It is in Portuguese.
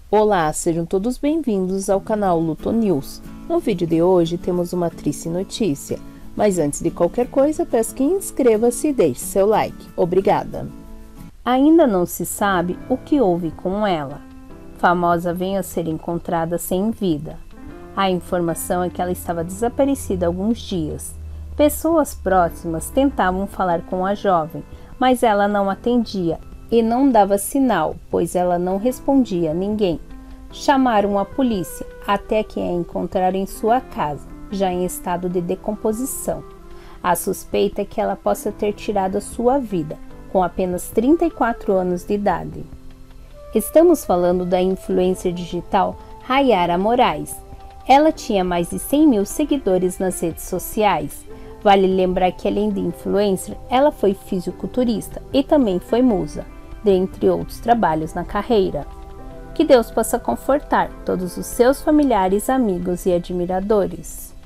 Olá, sejam todos bem-vindos ao canal Luto News. No vídeo de hoje temos uma triste notícia, mas antes de qualquer coisa peço que inscreva-se e deixe seu like. Obrigada! Ainda não se sabe o que houve com ela. Famosa vem a ser encontrada sem vida. A informação é que ela estava desaparecida há alguns dias. Pessoas próximas tentavam falar com a jovem, mas ela não atendia e não dava sinal, pois ela não respondia a ninguém. Chamaram a polícia até que a encontraram em sua casa, já em estado de decomposição. A suspeita é que ela possa ter tirado a sua vida, com apenas 34 anos de idade. Estamos falando da influencer digital Rayara Moraes. Ela tinha mais de 100 mil seguidores nas redes sociais. Vale lembrar que, além de influencer, ela foi fisiculturista e também foi musa, dentre outros trabalhos na carreira. Que Deus possa confortar todos os seus familiares, amigos e admiradores.